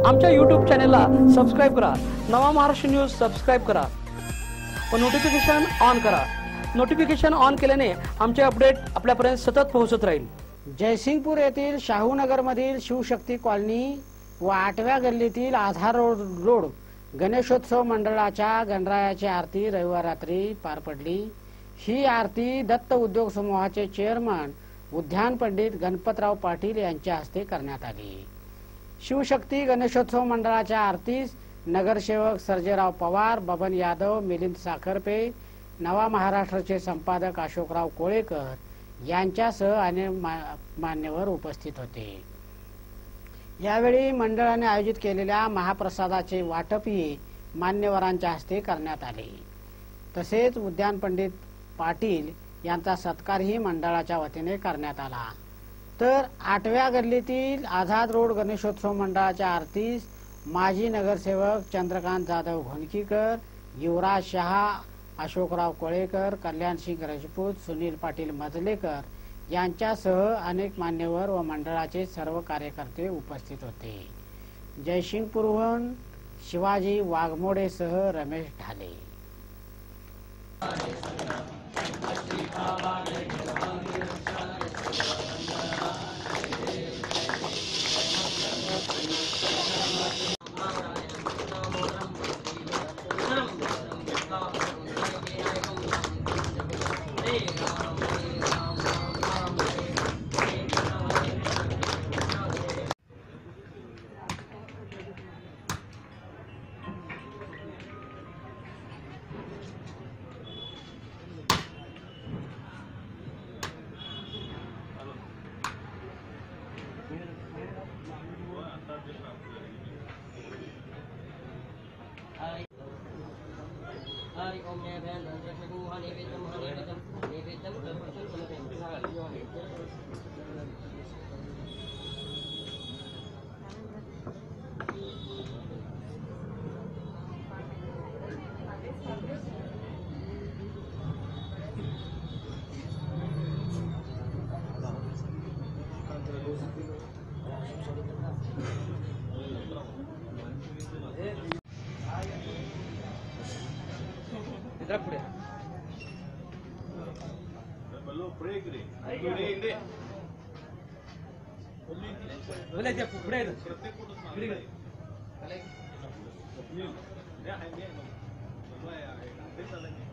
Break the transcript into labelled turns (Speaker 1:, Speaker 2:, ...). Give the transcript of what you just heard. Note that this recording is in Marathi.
Speaker 1: आमच्या YouTube चॅनलला सबस्क्राईब करा. नवा महाराष्ट्र न्यूज सबस्क्राईब करा व नोटिफिकेशन ऑन करा. नोटिफिकेशन ऑन केल्याने आमचे अपडेट आपल्यापर्यंत सतत पोहोचत राहील.
Speaker 2: जयसिंगपूर येथील शाहूनगरमधील शिवशक्ती कॉलनी व 8व्या गल्लीतील आधार रोड गणेशोत्सव मंडळाच्या गणरायाची आरती रविवार रात्री पार पडली. ही आरती दत्त उद्योग समूहाचे चेअरमन उद्यान पंडित गणपतराव पाटील यांच्या हस्ते करण्यात आली. शिवशक्ती गणेशोत्सव मंडळाच्या आरतीस नगरसेवक सर्जेराव पवार, बबन यादव, मिलिंद साखरपे, नवा महाराष्ट्राचे संपादक अशोकराव कोळेकर यांच्यासह अनेक मान्यवर उपस्थित होते. यावेळी मंडळाने आयोजित केलेल्या महाप्रसादाचे वाटपही मान्यवरांच्या हस्ते करण्यात आले. तसेच उद्यान पंडित पाटील यांचा सत्कारही मंडळाच्या वतीने करण्यात आला. तर 8व्या गल्लीतील आझाद रोड गणेशोत्सव मंडळाच्या आरतीस माजी नगरसेवक चंद्रकांत जाधव घोणकीकर, युवराज शहा, अशोकराव कोळेकर, कल्याणसिंग राजपूत, सुनील पाटील मजलेकर यांच्यासह अनेक मान्यवर व मंडळाचे सर्व कार्यकर्ते उपस्थित होते. जयसिंगपूरहून Shivaji वाघमोडेसह Ramesh Dhale.
Speaker 3: Hari Om Neben dan Raksasa Nibedam Nibedam
Speaker 1: पुढे पुढे